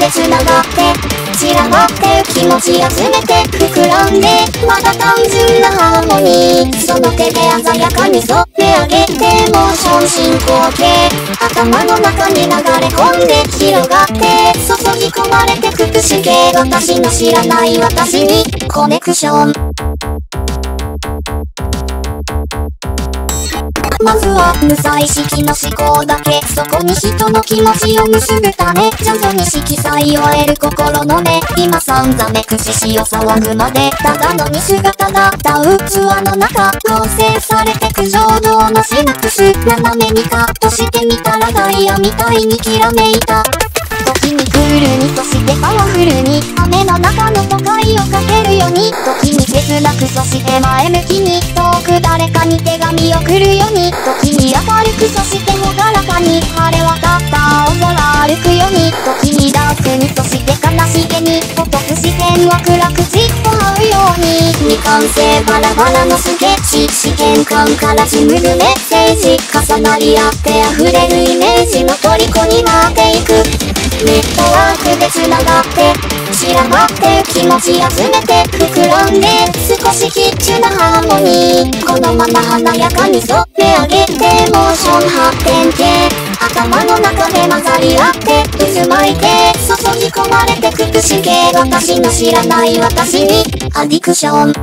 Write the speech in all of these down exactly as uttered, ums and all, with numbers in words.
で繋がって散らばって気持ち集めて膨らんでまだ単純なハーモニーその手で鮮やかに沿ってあげてモーション進行形頭の中に流れ込んで広がって注ぎ込まれてくプシュ系私の知らない私にコネクションまずは無彩色の思考だけそこに人の気持ちを結ぶため徐々に色彩を得る心の目今さんざめくししを騒ぐまでただのに姿だった器の中合成されてく情動のシナプス斜めにカットしてみたらダイヤみたいにきらめいた時にクールにそしてパワフルに雨の中の都会をかけるように時に切なくそして前向きに遠く誰かに手紙を送るように時に明るくそして朗らかに晴れ渡った青空歩くように時にダークにそして悲しげにフォトス視線は暗くじっと這うように未完成バラバラのスケッチ試験官から紡ぐメッセージ重なり合って溢れるイメージの虜になっていくネットワークで繋がって散らばって気持ち集めて膨らんで少しキッチュなハーモニーこのまま華やかに沿ってあげてモーション発展系頭の中で混ざり合って渦巻いて注ぎ込まれてくプシュ系私の知らない私にアディクション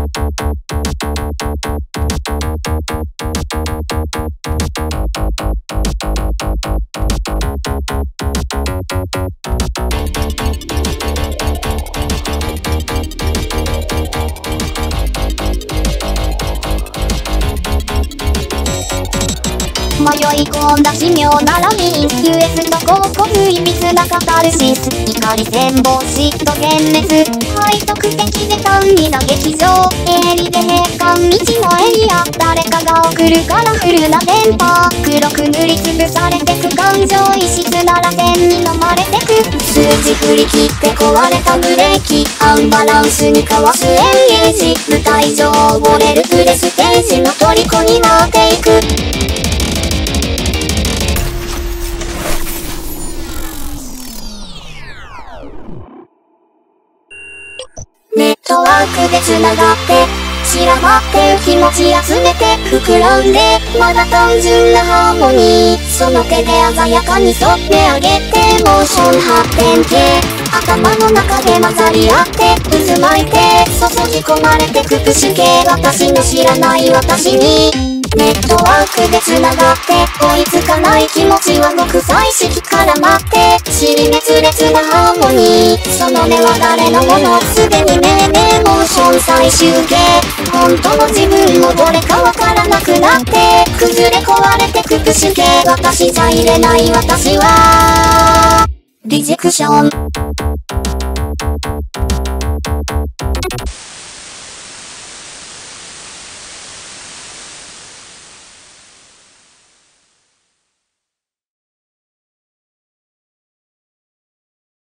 迷い込んだ奇妙なラミン ユーエス と広告いびつなカタルシス怒り戦望嫉妬幻滅背徳的で単にな劇場鋭利で閉館未知のエリア誰かが送るカラフルな電波黒く塗りつぶされてく感情異質なら線に飲まれてく数字振り切って壊れたブレーキアンバランスにかわすエンゲージ舞台上溺れるプレステージの虜になっていくネットワークで繋がって散らばって気持ち集めて膨らんでまだ単純なハーモニーその手で鮮やかに沿ってあげてモーション発展系頭の中で混ざり合って渦巻いて注ぎ込まれてくプシュ系私の知らない私にネットワークで繋がって追いつかない気持ちは極彩色絡まって尻滅裂なハーモニーその根は誰のものすでに命名モーション最終形本当の自分もどれかわからなくなって崩れ壊れてくプシュ系私じゃいれない私はリジェクション